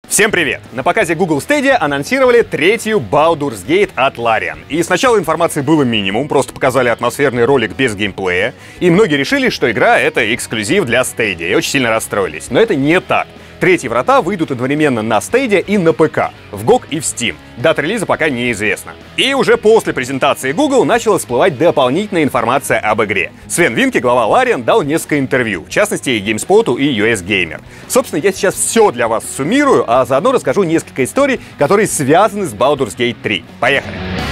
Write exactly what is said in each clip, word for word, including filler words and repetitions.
Всем привет! На показе Google Stadia анонсировали третью Baldur's Gate от Larian. И сначала информации было минимум, просто показали атмосферный ролик без геймплея. И многие решили, что игра — это эксклюзив для Stadia, и очень сильно расстроились. Но это не так. Третьи врата выйдут одновременно на Stadia и на ПК, в джи о джи и в Steam. Дата релиза пока неизвестна. И уже после презентации Google начала всплывать дополнительная информация об игре. Свен Винке, глава Larian, дал несколько интервью, в частности и GameSpot, и ю эс Gamer. Собственно, я сейчас все для вас суммирую, а заодно расскажу несколько историй, которые связаны с Baldur's Gate три. Поехали!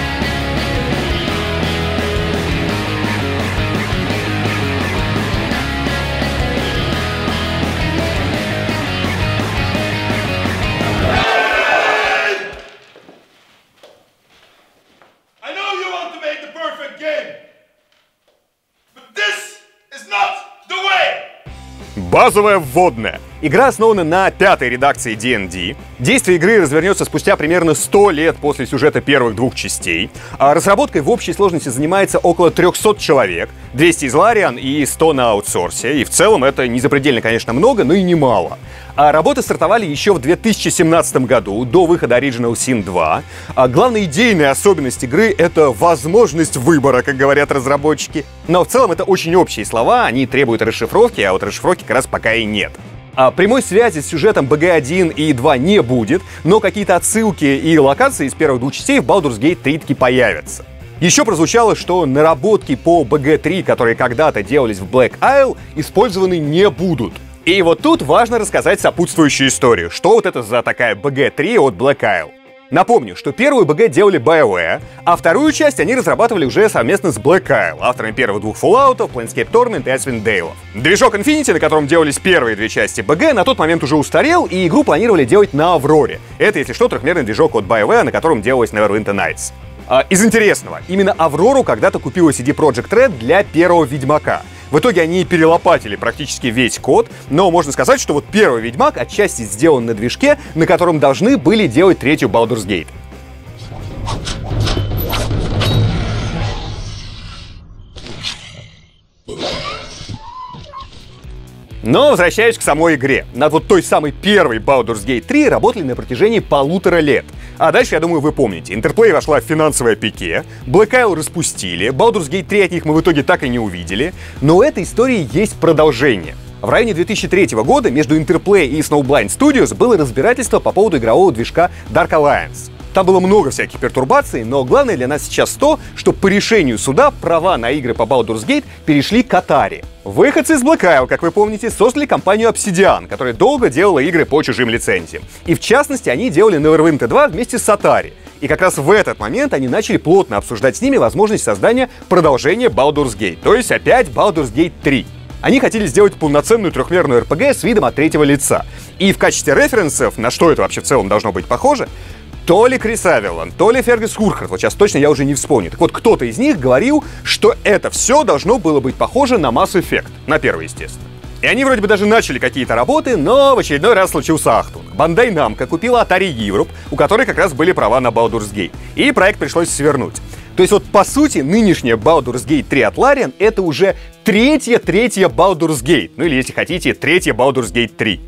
Базовая вводная. Игра основана на пятой редакции ди энд ди. Действие игры развернется спустя примерно сто лет после сюжета первых двух частей. А разработкой в общей сложности занимается около трёхсот человек, двести из Larian и сто на аутсорсе. И в целом это не запредельно, конечно, много, но и немало. А работы стартовали еще в две тысячи семнадцатом году, до выхода Original Sin два. А главная идейная особенность игры — это возможность выбора, как говорят разработчики. Но в целом это очень общие слова, они требуют расшифровки, а вот расшифровки как раз пока и нет. А прямой связи с сюжетом би джи один и два не будет, но какие-то отсылки и локации из первых двух частей в Baldur's Gate три таки появятся. Еще прозвучало, что наработки по би джи три, которые когда-то делались в Black Isle, использованы не будут. И вот тут важно рассказать сопутствующую историю. Что вот это за такая би джи три от Black Isle? Напомню, что первую би джи делали BioWare, а вторую часть они разрабатывали уже совместно с Black Isle, авторами первых двух Fallout, Planescape Torment и Icewind Dale. Движок Infinity, на котором делались первые две части би джи, на тот момент уже устарел, и игру планировали делать на Авроре. Это, если что, трехмерный движок от BioWare, на котором делалась Neverwinter Nights. А, из интересного, именно Аврору когда-то купила си ди Projekt Red для первого Ведьмака. В итоге они перелопатили практически весь код, но можно сказать, что вот первый Ведьмак отчасти сделан на движке, на котором должны были делать третью Baldur's Gate. Но возвращаясь к самой игре. Над вот той самой первой Baldur's Gate три работали на протяжении полутора лет. А дальше, я думаю, вы помните. Interplay вошла в финансовое пике, Black Isle распустили, Baldur's Gate три от них мы в итоге так и не увидели. Но у этой истории есть продолжение. В районе две тысячи третьего года между Interplay и Snowblind Studios было разбирательство по поводу игрового движка Dark Alliance. Там было много всяких пертурбаций, но главное для нас сейчас то, что по решению суда права на игры по Baldur's Gate перешли к Atari. Выходцы из Black Isle, как вы помните, создали компанию Obsidian, которая долго делала игры по чужим лицензиям. И в частности, они делали Neverwinter два вместе с Atari. И как раз в этот момент они начали плотно обсуждать с ними возможность создания продолжения Baldur's Gate, то есть опять Baldur's Gate три. Они хотели сделать полноценную трехмерную эр пи джи с видом от третьего лица. И в качестве референсов, на что это вообще в целом должно быть похоже, то ли Крис Авелон, то ли Фергюс Хурхард, вот сейчас точно я уже не вспомню. Так вот, кто-то из них говорил, что это все должно было быть похоже на Mass Effect, на первый, естественно. И они вроде бы даже начали какие-то работы, но в очередной раз случился ахтунг. Bandai Namco купила Atari Europe, у которой как раз были права на Baldur's Gate, и проект пришлось свернуть. То есть вот по сути нынешняя Baldur's Gate три от Larian — это уже третья-третья Baldur's Gate, ну или если хотите, третья Baldur's Gate три.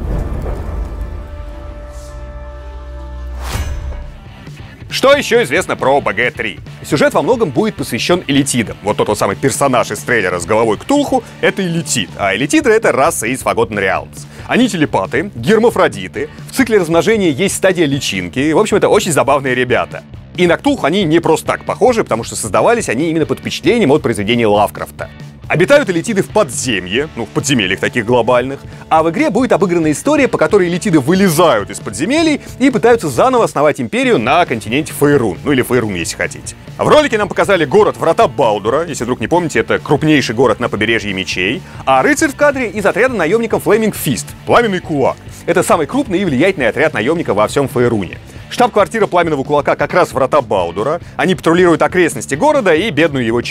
Что еще известно про би джи три? Сюжет во многом будет посвящен элитидам. Вот тот вот самый персонаж из трейлера с головой Ктулху — это элитид, а элитиды — это раса из Forgotten Realms. Они телепаты, гермафродиты, в цикле размножения есть стадия личинки, в общем, это очень забавные ребята. И на Ктулху они не просто так похожи, потому что создавались они именно под впечатлением от произведений Лавкрафта. Обитают элитиды в подземье, ну, в подземельях таких глобальных, а в игре будет обыграна история, по которой элитиды вылезают из подземелий и пытаются заново основать империю на континенте Фейрун, ну или Фейрун, если хотите. В ролике нам показали город Врата Балдура, если вдруг не помните, это крупнейший город на побережье Мечей, а рыцарь в кадре из отряда наемников Flaming Fist, Пламенный Кулак. Это самый крупный и влиятельный отряд наемников во всем Фейруне. Штаб-квартира Пламенного Кулака как раз Врата Балдура, они патрулируют окрестности города и бедную его часть.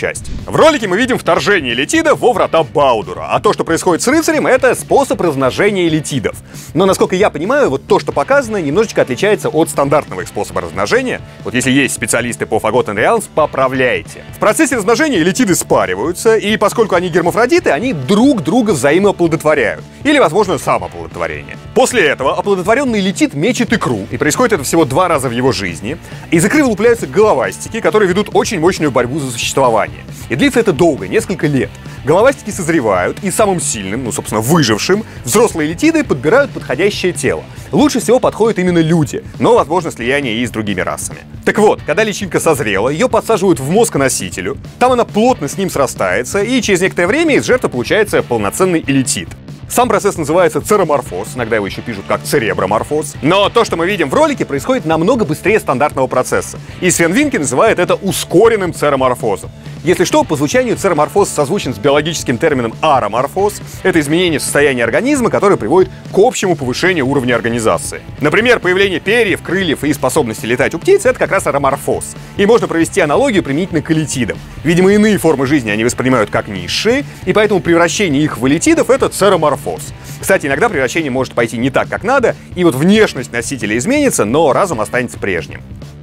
В ролике мы видим вторжение элитида во врата Балдура, а то, что происходит с рыцарем, это способ размножения элитидов. Но, насколько я понимаю, вот то, что показано, немножечко отличается от стандартного их способа размножения. Вот если есть специалисты по Forgotten Realms, поправляйте. В процессе размножения элитиды спариваются, и поскольку они гермафродиты, они друг друга взаимооплодотворяют. Или, возможно, самооплодотворение. После этого оплодотворенный элитид мечет икру, и происходит это всего два раза в его жизни. Из икры вылупляются головастики, которые ведут очень мощную борьбу за существование. И длится это долго, несколько лет. Головастики созревают, и самым сильным, ну, собственно, выжившим, взрослые элитиды подбирают подходящее тело. Лучше всего подходят именно люди, но возможно слияние и с другими расами. Так вот, когда личинка созрела, ее подсаживают в мозг носителю, там она плотно с ним срастается, и через некоторое время из жертвы получается полноценный элитид. Сам процесс называется цероморфоз, иногда его еще пишут как цереброморфоз. Но то, что мы видим в ролике, происходит намного быстрее стандартного процесса. И Свен Винки называет это ускоренным цероморфозом. Если что, по звучанию цероморфоз созвучен с биологическим термином ароморфоз. Это изменение в состоянии организма, которое приводит к общему повышению уровня организации. Например, появление перьев, крыльев и способности летать у птиц — это как раз ароморфоз. И можно провести аналогию применительно к элитидам. Видимо, иные формы жизни они воспринимают как низшие, и поэтому превращение их в элитидов — это цероморфоз. Кстати, иногда превращение может пойти не так, как надо, и вот внешность носителя изменится, но разум останется прежним.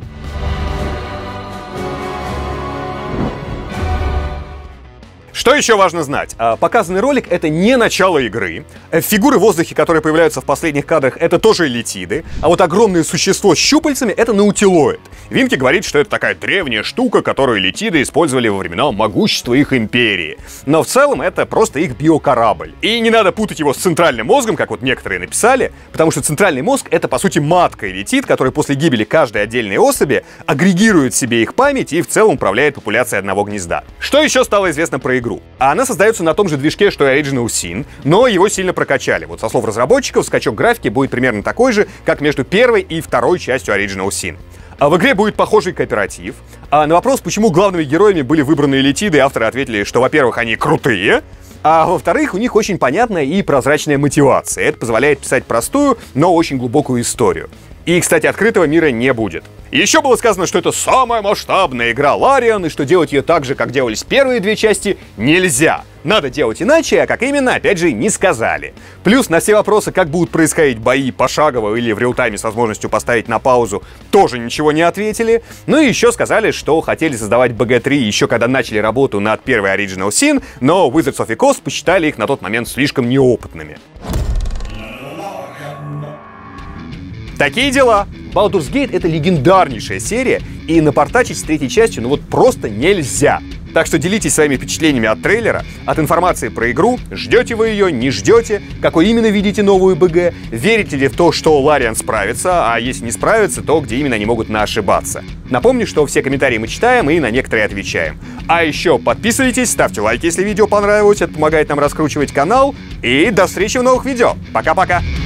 Что еще важно знать? Показанный ролик — это не начало игры. Фигуры в воздухе, которые появляются в последних кадрах, это тоже элитиды. А вот огромное существо с щупальцами — это наутилоид. Винки говорит, что это такая древняя штука, которую элитиды использовали во времена могущества их империи. Но в целом это просто их биокорабль. И не надо путать его с центральным мозгом, как вот некоторые написали, потому что центральный мозг — это, по сути, матка элитид, которая после гибели каждой отдельной особи агрегирует в себе их память и в целом управляет популяцией одного гнезда. Что еще стало известно про игру? А она создается на том же движке, что и Original Sin, но его сильно прокачали. Вот со слов разработчиков, скачок графики будет примерно такой же, как между первой и второй частью Original Sin. А в игре будет похожий кооператив. А на вопрос, почему главными героями были выбраны элитиды, авторы ответили, что, во-первых, они крутые, а во-вторых, у них очень понятная и прозрачная мотивация. Это позволяет писать простую, но очень глубокую историю. И, кстати, открытого мира не будет. Еще было сказано, что это самая масштабная игра Лариан, и что делать ее так же, как делались первые две части, нельзя. Надо делать иначе, а как именно, опять же, не сказали. Плюс на все вопросы, как будут происходить бои пошагово или в реал-тайме с возможностью поставить на паузу, тоже ничего не ответили. Ну и еще сказали, что хотели создавать би джи три еще когда начали работу над первой Original Sin, но Wizards of the Coast посчитали их на тот момент слишком неопытными. Такие дела. Baldur's Gate — это легендарнейшая серия, и напортачить с третьей частью ну вот просто нельзя. Так что делитесь своими впечатлениями от трейлера, от информации про игру, ждете вы ее, не ждете, какой именно видите новую би джи, верите ли в то, что Лариан справится, а если не справится, то где именно они могут наошибаться. Напомню, что все комментарии мы читаем и на некоторые отвечаем. А еще подписывайтесь, ставьте лайки, если видео понравилось, это помогает нам раскручивать канал, и до встречи в новых видео. Пока-пока!